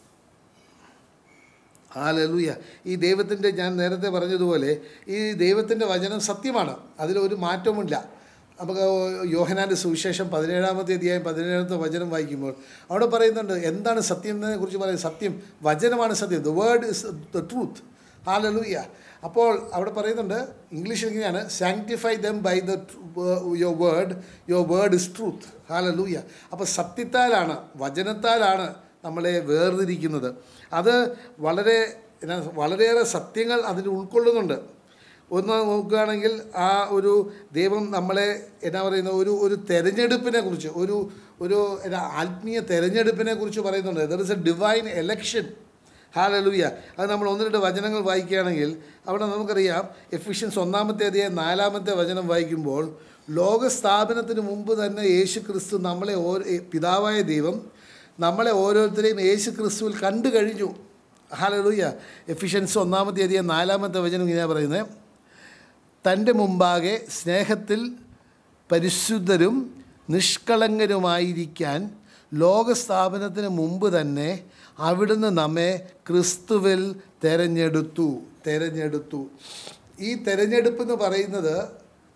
ഹല്ലേലൂയ, ഈ ദൈവത്തിൻ്റെ, ഞാൻ നേരത്തെ പറഞ്ഞതുപോലെ ഈ ദൈവത്തിൻ്റെ വചനം സത്യമാണ്, അതിലൊരു മാറ്റവുമില്ല. നമുക്ക് യോഹന്നാൻ്റെ സുവിശേഷം പതിനേഴാമത്തെ അധ്യായം പതിനേഴാമത്തെ വചനം വായിക്കുമ്പോൾ അവിടെ പറയുന്നുണ്ട് എന്താണ് സത്യം എന്നതിനെ കുറിച്ച് പറയുന്നത്. സത്യം വചനമാണ് സത്യം. The word is the truth. ഹല്ലേലൂയ. അപ്പോൾ അവിടെ പറയുന്നുണ്ട്, ഇംഗ്ലീഷിൽ ഇങ്ങനെയാണ്, sanctify them by the your word, your word is truth. ഹല്ലേലൂയ. അപ്പോൾ സത്യത്താലാണ്, വചനത്താലാണ് നമ്മളെ വേർതിരിക്കുന്നത്. അത് വളരെ വളരെയേറെ സത്യങ്ങൾ അതിൽ ഉൾക്കൊള്ളുന്നുണ്ട്. ഒന്ന് നോക്കുകയാണെങ്കിൽ ആ ഒരു ദൈവം നമ്മളെ എന്നാ പറയുന്ന ഒരു ഒരു തെരഞ്ഞെടുപ്പിനെ കുറിച്ച്, ഒരു ഒരു എന്നാ ആത്മീയ തെരഞ്ഞെടുപ്പിനെ കുറിച്ച് പറയുന്നുണ്ട്. There is a divine election. ഹല്ലേലൂയ. അത് നമ്മൾ ഒന്ന് രണ്ട് വചനങ്ങൾ വായിക്കുകയാണെങ്കിൽ അവിടെ നമുക്കറിയാം, എഫിഷ്യൻസ് ഒന്നാമത്തെ അധ്യായം നാലാമത്തെ വചനം വായിക്കുമ്പോൾ, ലോകസ്ഥാപനത്തിന് മുമ്പ് തന്നെ യേശു ക്രിസ്തു നമ്മളെ ഓരോ പിതാവായ ദൈവം നമ്മളെ ഓരോരുത്തരെയും യേശു ക്രിസ്തുവിൽ കണ്ടു കഴിഞ്ഞു. ഹല്ലേലൂയ. എഫിഷ്യൻസ് ഒന്നാമത്തെ അധ്യായം നാലാമത്തെ വചനം ഇങ്ങനെയാണ് പറയുന്നത്, തൻ്റെ മുമ്പാകെ സ്നേഹത്തിൽ പരിശുദ്ധരും നിഷ്കളങ്കരുമായിരിക്കാൻ ലോകസ്ഥാപനത്തിന് മുമ്പ് തന്നെ അവിടുന്ന് നമ്മെ ക്രിസ്തുവിൽ തിരഞ്ഞെടുത്തു തിരഞ്ഞെടുത്തു ഈ തിരഞ്ഞെടുപ്പ് എന്ന് പറയുന്നത്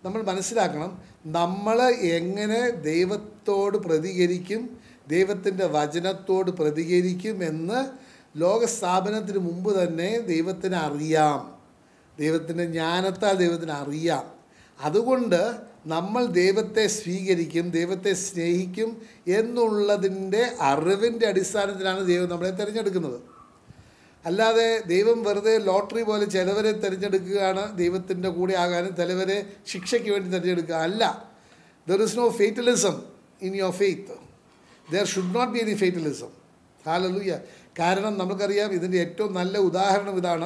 നമ്മൾ മനസ്സിലാക്കണം, നമ്മൾ എങ്ങനെ ദൈവത്തോട് പ്രതികരിക്കും, ദൈവത്തിൻ്റെ വചനത്തോട് പ്രതികരിക്കും എന്ന് ലോകസ്ഥാപനത്തിന് മുമ്പ് തന്നെ ദൈവത്തിന് അറിയാം. ദൈവത്തിൻ്റെ ജ്ഞാനത്താൽ ദൈവത്തിന് അറിയാം. അതുകൊണ്ട് നമ്മൾ ദൈവത്തെ സ്വീകരിക്കും, ദൈവത്തെ സ്നേഹിക്കും എന്നുള്ളതിൻ്റെ അറിവിൻ്റെ അടിസ്ഥാനത്തിലാണ് ദൈവം നമ്മളെ തിരഞ്ഞെടുക്കുന്നത്. അല്ലാതെ ദൈവം വെറുതെ ലോട്ടറി പോലെ ചിലവരെ തിരഞ്ഞെടുക്കുകയാണ് ദൈവത്തിൻ്റെ കൂടെ ആകാനും ചിലവരെ ശിക്ഷയ്ക്ക് വേണ്ടി തിരഞ്ഞെടുക്കുക അല്ല. There is no fatalism in your faith. There should not be any fatalism. ഹല്ലേലൂയ. കാരണം നമുക്കറിയാം, ഇതിൻ്റെ ഏറ്റവും നല്ല ഉദാഹരണം ഇതാണ്.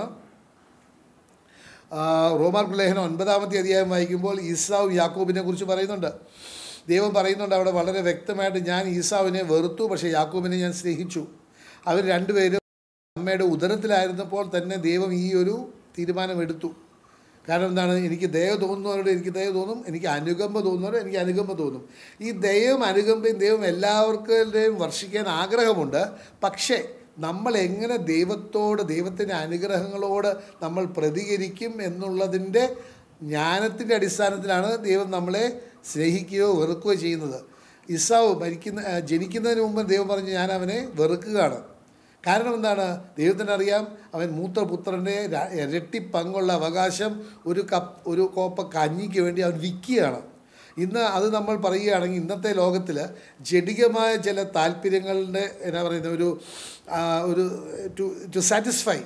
റോമാർക്ക് ലേഖനം ഒൻപതാമത്തെ അധ്യായം വായിക്കുമ്പോൾ ഈസാവ് യാക്കോബിനെ കുറിച്ച് പറയുന്നുണ്ട്. ദൈവം പറയുന്നുണ്ട് അവിടെ വളരെ വ്യക്തമായിട്ട്, ഞാൻ ഈസാവിനെ വെറുത്തു, പക്ഷേ യാക്കോബിനെ ഞാൻ സ്നേഹിച്ചു. അവർ രണ്ടുപേരും അമ്മയുടെ ഉദരത്തിലായിരുന്നപ്പോൾ തന്നെ ദൈവം ഈ ഒരു തീരുമാനമെടുത്തു. കാരണം എന്താണ്? എനിക്ക് ദയ തോന്നുന്നവരോട് എനിക്ക് ദയ തോന്നും, എനിക്ക് അനുകമ്പ തോന്നുന്നവരോട് എനിക്ക് അനുകമ്പ തോന്നും. ഈ ദയവും അനുകമ്പയും ദൈവം എല്ലാവർക്കും വർഷിക്കാൻ ആഗ്രഹമുണ്ട്. പക്ഷേ നമ്മൾ എങ്ങനെ ദൈവത്തോട്, ദൈവത്തിൻ്റെ അനുഗ്രഹങ്ങളോട് നമ്മൾ പ്രതികരിക്കും എന്നുള്ളതിൻ്റെ ജ്ഞാനത്തിൻ്റെ അടിസ്ഥാനത്തിലാണ് ദൈവം നമ്മളെ സ്നേഹിക്കുകയോ വെറുക്കുകയോ ചെയ്യുന്നത്. ഈസാവ് മരിക്കുന്ന ജനിക്കുന്നതിന് മുമ്പ് ദൈവം പറഞ്ഞു, ഞാൻ അവനെ വെറുക്കുകയാണ്. കാരണം എന്താണ്? ദൈവത്തിന് അറിയാം, അവൻ മൂത്ത പുത്രൻ്റെ ഇരട്ടി പങ്കുള്ള അവകാശം ഒരു കപ്പ് ഒരു കോപ്പ കഞ്ഞിക്ക് വേണ്ടി അവൻ വിൽക്കുകയാണ്. ഇന്ന് അത് നമ്മൾ പറയുകയാണെങ്കിൽ ഇന്നത്തെ ലോകത്തിൽ ജഡികമായ ചില താല്പര്യങ്ങളുടെ എന്നാ പറയുന്ന ഒരു ഒരു ടു ടു സാറ്റിസ്ഫൈ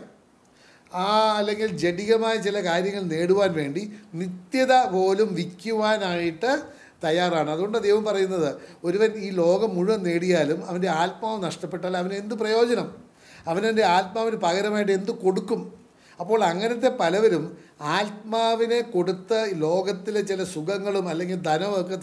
ആ അല്ലെങ്കിൽ ജഡികമായ ചില കാര്യങ്ങൾ നേടുവാൻ വേണ്ടി നിത്യത പോലും വിൽക്കുവാനായിട്ട് തയ്യാറാണ്. അതുകൊണ്ട് ദൈവം പറയുന്നത്, ഒരുവൻ ഈ ലോകം മുഴുവൻ നേടിയാലും അവൻ്റെ ആത്മാവ് നഷ്ടപ്പെട്ടാൽ അവന് എന്ത് പ്രയോജനം? അവനെൻ്റെ ആത്മാവിന് പകരമായിട്ട് എന്ത് കൊടുക്കും? അപ്പോൾ അങ്ങനത്തെ പലവരും ആത്മാവിനെ കൊടുത്ത് ലോകത്തിലെ ചില സുഖങ്ങളും അല്ലെങ്കിൽ ധനമൊക്കെ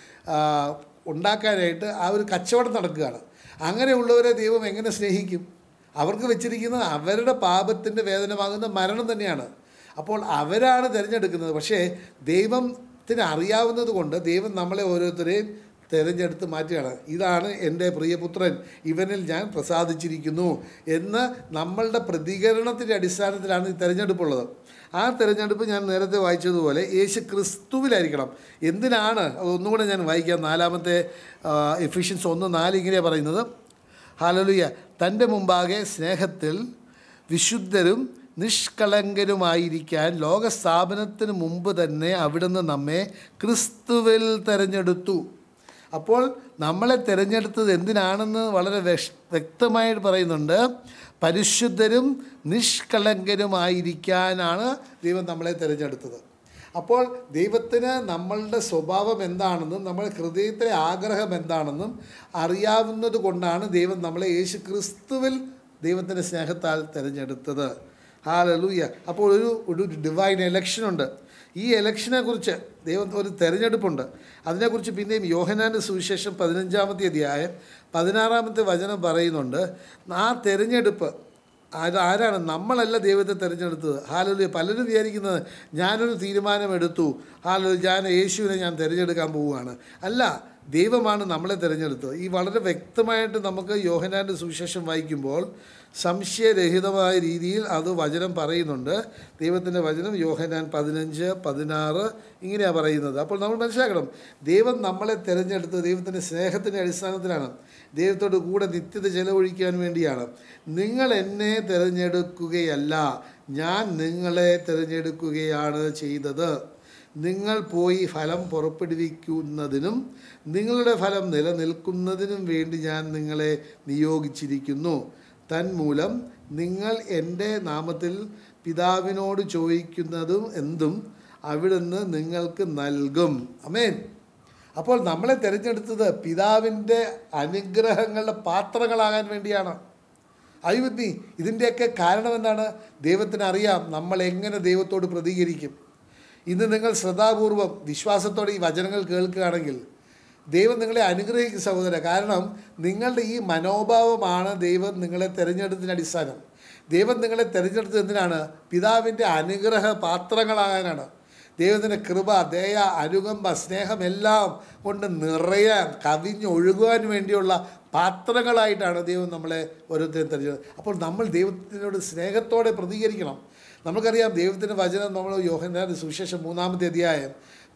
ഉണ്ടാക്കാനായിട്ട് ആ ഒരു കച്ചവടം നടക്കുകയാണ്. അങ്ങനെയുള്ളവരെ ദൈവം എങ്ങനെ സ്നേഹിക്കും? അവർക്ക് വെച്ചിരിക്കുന്നത് അവരുടെ പാപത്തിൻ്റെ വേദനമാകുന്ന മരണം തന്നെയാണ്. അപ്പോൾ അവരാണ് തിരഞ്ഞെടുക്കുന്നത്. പക്ഷേ ദൈവത്തിന് അറിയാവുന്നത് കൊണ്ട് ദൈവം നമ്മളെ ഓരോരുത്തരെയും തിരഞ്ഞെടുത്ത് മാറ്റുകയാണ്. ഇതാണ് എൻ്റെ പ്രിയപുത്രൻ, ഇവനിൽ ഞാൻ പ്രസാദിച്ചിരിക്കുന്നു എന്ന് നമ്മളുടെ പ്രതികരണത്തിൻ്റെ അടിസ്ഥാനത്തിലാണ് ഈ തിരഞ്ഞെടുപ്പുള്ളത്. ആ തിരഞ്ഞെടുപ്പ് ഞാൻ നേരത്തെ വായിച്ചതുപോലെ യേശു ക്രിസ്തുവിലായിരിക്കണം. എന്തിനാണ്? അതൊന്നുകൂടെ ഞാൻ വായിക്കാം. നാലാമത്തെ എഫിഷ്യൻസ് ഒന്ന് നാല് ഇങ്ങനെയാണ് പറയുന്നത്. ഹല്ലേലൂയ. തൻ്റെ മുമ്പാകെ സ്നേഹത്തിൽ വിശുദ്ധരും നിഷ്കളങ്കരുമായിരിക്കാൻ ലോകസ്ഥാപനത്തിന് മുമ്പ് തന്നെ അവിടുന്ന് നമ്മെ ക്രിസ്തുവിൽ തിരഞ്ഞെടുത്തു. അപ്പോൾ നമ്മളെ തിരഞ്ഞെടുത്തത് എന്തിനാണെന്ന് വളരെ വ്യക്തമായിട്ട് പറയുന്നുണ്ട്. പരിശുദ്ധരും നിഷ്കളങ്കരുമായിരിക്കാനാണ് ദൈവം നമ്മളെ തിരഞ്ഞെടുത്തത്. അപ്പോൾ ദൈവത്തിന് നമ്മളുടെ സ്വഭാവം എന്താണെന്നും നമ്മുടെ ഹൃദയത്തിലെ ആഗ്രഹം എന്താണെന്നും അറിയാവുന്നത് കൊണ്ടാണ് ദൈവം നമ്മളെ യേശു ക്രിസ്തുവിൽ ദൈവത്തിൻ്റെ സ്നേഹത്താൽ തിരഞ്ഞെടുത്തത്. ഹല്ലേലൂയ. അപ്പോൾ ഒരു ഒരു ഡിവൈൻ എലക്ഷനുണ്ട്. ഈ എലക്ഷനെക്കുറിച്ച് ദൈവം ഒരു തിരഞ്ഞെടുപ്പുണ്ട്. അതിനെക്കുറിച്ച് പിന്നെയും യോഹന്നാൻ്റെ സുവിശേഷം പതിനഞ്ചാമത്തെ അധ്യായം പതിനാറാമത്തെ വചനം പറയുന്നുണ്ട്. ആ തിരഞ്ഞെടുപ്പ് അത് ആരാണ്? നമ്മളല്ല ദൈവത്തെ തിരഞ്ഞെടുത്തത്. ഹല്ലേലൂയ. പലരും വിചാരിക്കുന്നത് ഞാനൊരു തീരുമാനമെടുത്തു, ഹല്ലേലൂയ, ഞാൻ യേശുവിനെ ഞാൻ തിരഞ്ഞെടുക്കാൻ പോവുകയാണ്. അല്ല, ദൈവമാണ് നമ്മളെ തിരഞ്ഞെടുത്തത്. ഈ വളരെ വ്യക്തമായിട്ട് നമുക്ക് യോഹന്നാൻ്റെ സുവിശേഷം വായിക്കുമ്പോൾ സംശയരഹിതമായ രീതിയിൽ അത് വചനം പറയുന്നുണ്ട്. ദൈവത്തിൻ്റെ വചനം യോഹന്നാൻ പതിനഞ്ച് പതിനാറ് ഇങ്ങനെയാണ് പറയുന്നത്. അപ്പോൾ നമ്മൾ മനസ്സിലാക്കണം, ദൈവം നമ്മളെ തിരഞ്ഞെടുത്തത് ദൈവത്തിൻ്റെ സ്നേഹത്തിൻ്റെ അടിസ്ഥാനത്തിലാണ്. ദൈവത്തോട് കൂടെ നിത്യത ചെലവഴിക്കാൻ വേണ്ടിയാണ്. നിങ്ങൾ എന്നെ തിരഞ്ഞെടുക്കുകയല്ല, ഞാൻ നിങ്ങളെ തിരഞ്ഞെടുക്കുകയാണ് ചെയ്തത്. നിങ്ങൾ പോയി ഫലം പുറപ്പെടുവിക്കുന്നതിനും നിങ്ങളുടെ ഫലം നിലനിൽക്കുന്നതിനും വേണ്ടി ഞാൻ നിങ്ങളെ നിയോഗിച്ചിരിക്കുന്നു. തന്മൂലം നിങ്ങൾ എൻ്റെ നാമത്തിൽ പിതാവിനോട് ചോദിക്കുന്നതും എന്തും അവിടുന്ന് നിങ്ങൾക്ക് നൽകും. ആമേൻ. അപ്പോൾ നമ്മളെ തിരഞ്ഞെടുത്തത് പിതാവിൻ്റെ അനുഗ്രഹങ്ങളുടെ പാത്രങ്ങളാകാൻ വേണ്ടിയാണ്. I with me. ഇതിൻ്റെയൊക്കെ കാരണം എന്താണ്? ദൈവത്തിന് അറിയാം നമ്മൾ എങ്ങനെ ദൈവത്തോട് പ്രതികരിക്കും. ഇന്ന് നിങ്ങൾ ശ്രദ്ധാപൂർവം വിശ്വാസത്തോടെ ഈ വചനങ്ങൾ കേൾക്കുകയാണെങ്കിൽ ദൈവം നിങ്ങളെ അനുഗ്രഹിക്കും സഹോദര. കാരണം നിങ്ങളുടെ ഈ മനോഭാവമാണ് ദൈവം നിങ്ങളെ തിരഞ്ഞെടുത്തതിന് അടിസ്ഥാനം. ദൈവം നിങ്ങളെ തിരഞ്ഞെടുത്തത് എന്തിനാണ്? പിതാവിൻ്റെ അനുഗ്രഹ പാത്രങ്ങളാകാനാണ്. ദൈവത്തിൻ്റെ കൃപ, ദയ, അനുകമ്പ, സ്നേഹം എല്ലാം കൊണ്ട് നിറയാൻ, കവിഞ്ഞൊഴുകുവാൻ വേണ്ടിയുള്ള പാത്രങ്ങളായിട്ടാണ് ദൈവം നമ്മളെ ഓരോരുത്തരും തിരഞ്ഞെടുത്തത്. അപ്പോൾ നമ്മൾ ദൈവത്തിനോട് സ്നേഹത്തോടെ പ്രതികരിക്കണം. നമുക്കറിയാം ദൈവത്തിൻ്റെ വചനം നമ്മൾ യോഹന്നാൻ്റെ സുവിശേഷം മൂന്നാമത്തെ അധ്യായം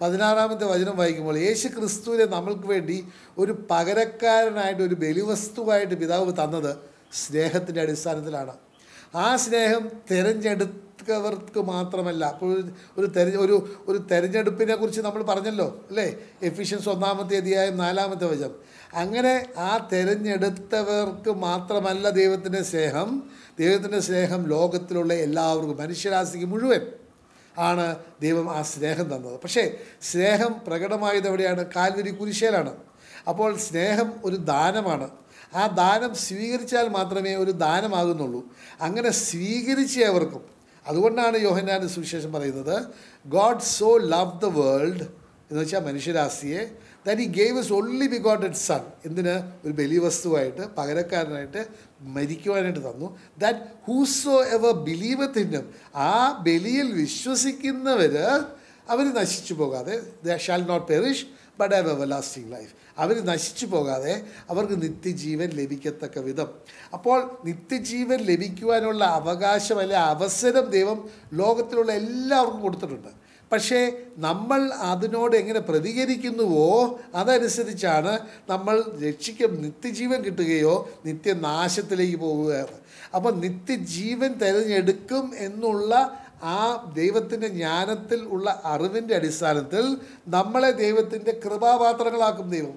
പതിനാറാമത്തെ വചനം വായിക്കുമ്പോൾ യേശു ക്രിസ്തുവിനെ നമ്മൾക്ക് വേണ്ടി ഒരു പകരക്കാരനായിട്ട് ഒരു ബലിവസ്തുവായിട്ട് പിതാവ് തന്നത് സ്നേഹത്തിൻ്റെ അടിസ്ഥാനത്തിലാണ്. ആ സ്നേഹം തിരഞ്ഞെടുത്തവർക്ക് മാത്രമല്ല. അപ്പോൾ ഒരു തെര ഒരു ഒരു തെരഞ്ഞെടുപ്പിനെ കുറിച്ച് നമ്മൾ പറഞ്ഞല്ലോ അല്ലേ, എഫിഷ്യൻസ് ഒന്നാമത്തെ അധ്യായം നാലാമത്തെ വചനം. അങ്ങനെ ആ തിരഞ്ഞെടുത്തവർക്ക് മാത്രമല്ല ദൈവത്തിൻ്റെ സ്നേഹം, ദൈവത്തിൻ്റെ സ്നേഹം ലോകത്തിലുള്ള എല്ലാവർക്കും, മനുഷ്യരാശിക്ക് മുഴുവൻ ആണ് ദൈവം ആ സ്നേഹം തന്നത്. പക്ഷേ സ്നേഹം പ്രകടമായത് എവിടെയാണ്? കാൽവരി കുരിശേലാണ്. അപ്പോൾ സ്നേഹം ഒരു ദാനമാണ്. ആ ദാനം സ്വീകരിച്ചാൽ മാത്രമേ ഒരു ദാനമാകുന്നുള്ളൂ. അങ്ങനെ സ്വീകരിച്ചവർക്കും, അതുകൊണ്ടാണ് യോഹന്നാന്റെ സുവിശേഷം പറയുന്നത്, God so love the world എന്ന് വെച്ചാൽ മനുഷ്യരാശിയെ, that he gave us only begotten son. എന്തിന്? ഒരു ബലിവസ്തുവായിട്ട് പകരക്കാരനായിട്ട് മരിക്കുവാനായിട്ട് തന്നു. That whoso ever believeth in him, ആ ബലിയിൽ വിശ്വസിക്കുന്നവർ അവർ നശിച്ചു പോകാതെ, they shall not perish but have everlasting life, അവർ നശിച്ചു പോകാതെ അവർക്ക് നിത്യജീവൻ ലഭിക്കത്തക്ക വിധം. അപ്പോൾ നിത്യജീവൻ ലഭിക്കുവാനുള്ള അവകാശം അല്ലെ അവസരം ദൈവം ലോകത്തിലുള്ള എല്ലാവർക്കും കൊടുത്തിട്ടുണ്ട്. പക്ഷേ നമ്മൾ അതിനോട് എങ്ങനെ പ്രതികരിക്കുന്നുവോ അതനുസരിച്ചാണ് നമ്മൾ രക്ഷിക്കും, നിത്യജീവൻ കിട്ടുകയോ നിത്യനാശത്തിലേക്ക് പോവുകയാണ്. അപ്പോൾ നിത്യജീവൻ തിരഞ്ഞെടുക്കും എന്നുള്ള ആ ദൈവത്തിൻ്റെ ജ്ഞാനത്തിൽ ഉള്ള അറിവിൻ്റെ അടിസ്ഥാനത്തിൽ നമ്മളെ ദൈവത്തിൻ്റെ കൃപാപാത്രങ്ങളാക്കും ദൈവം.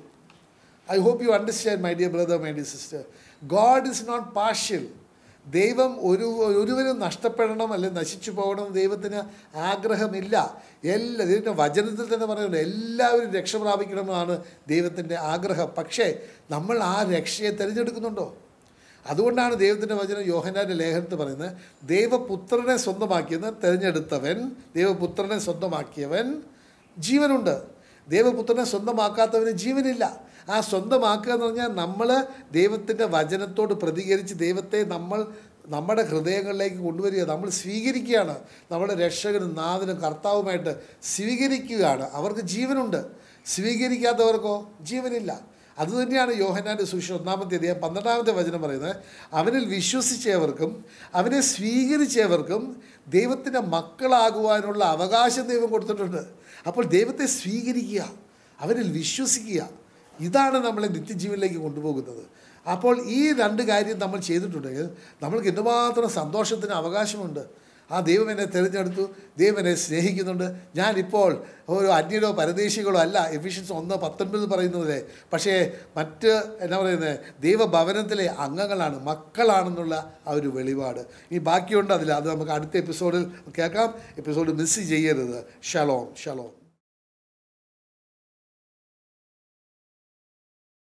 I hope you understand my dear brother, my dear sister. God is not partial. ദൈവം ഒരു ഒരുവരും നഷ്ടപ്പെടണം അല്ലെങ്കിൽ നശിച്ചു പോകണം ദൈവത്തിന് ആഗ്രഹമില്ല. എല്ലാ ദൈവത്തിൻ്റെ വചനത്തിൽ തന്നെ പറയുന്നത് എല്ലാവരും രക്ഷ പ്രാപിക്കണമെന്നാണ് ദൈവത്തിൻ്റെ ആഗ്രഹം. പക്ഷേ നമ്മൾ ആ രക്ഷയെ തിരഞ്ഞെടുക്കുന്നുണ്ടോ? അതുകൊണ്ടാണ് ദൈവത്തിൻ്റെ വചനം യോഹന്നാന്റെ ലേഖനത്തിൽ പറയുന്നത്, ദൈവപുത്രനെ സ്വന്തമാക്കിയെന്ന് തിരഞ്ഞെടുത്തവൻ, ദൈവപുത്രനെ സ്വന്തമാക്കിയവൻ ജീവനുണ്ട്, ദൈവപുത്രനെ സ്വന്തമാക്കാത്തവന് ജീവനില്ല. ആ സ്വന്തമാക്കുക എന്ന് പറഞ്ഞാൽ നമ്മൾ ദൈവത്തിൻ്റെ വചനത്തോട് പ്രതികരിച്ച് ദൈവത്തെ നമ്മൾ നമ്മുടെ ഹൃദയങ്ങളിലേക്ക് കൊണ്ടുവരിക, നമ്മൾ സ്വീകരിക്കുകയാണ്, നമ്മുടെ രക്ഷകനും നാഥനും കർത്താവുമായിട്ട് സ്വീകരിക്കുകയാണ്. അവർക്ക് ജീവനുണ്ട്. സ്വീകരിക്കാത്തവർക്കോ ജീവനില്ല. അതുതന്നെയാണ് യോഹന്നാന്റെ സുവിശേഷം ഒന്നാമത്തെ അധ്യായം പന്ത്രണ്ടാമത്തെ വചനം പറയുന്നത്, അവനിൽ വിശ്വസിച്ചവർക്കും അവനെ സ്വീകരിച്ചവർക്കും ദൈവത്തിൻ്റെ മക്കളാകുവാനുള്ള അവകാശം ദൈവം കൊടുത്തിട്ടുണ്ട്. അപ്പോൾ ദൈവത്തെ സ്വീകരിക്കുക, അവനിൽ വിശ്വസിക്കുക, ഇതാണ് നമ്മളെ നിത്യജീവനിലേക്ക് കൊണ്ടുപോകുന്നത്. അപ്പോൾ ഈ രണ്ട് കാര്യം നമ്മൾ ചെയ്തിട്ടുണ്ടെങ്കിൽ നമ്മൾക്ക് എന്തുമാത്രം സന്തോഷത്തിന് അവകാശമുണ്ട്. ആ ദൈവം എന്നെ തിരഞ്ഞെടുത്തു, ദൈവം എന്നെ സ്നേഹിക്കുന്നുണ്ട്. ഞാനിപ്പോൾ ഒരു അന്യരോ പരദേശികളോ അല്ല, എഫിഷ്യൻസ് ഒന്ന് പത്തൊൻപത് പറയുന്നതിലെ, പക്ഷേ മറ്റ് എന്നാ പറയുന്നത് ദൈവഭവനത്തിലെ അംഗങ്ങളാണ്, മക്കളാണെന്നുള്ള ആ ഒരു വെളിപാട്. ഈ ബാക്കിയുണ്ട് അതിൽ, അത് നമുക്ക് അടുത്ത എപ്പിസോഡിൽ കേൾക്കാം. എപ്പിസോഡ് മിസ് ചെയ്യരുത്. ഷലോം ഷലോം.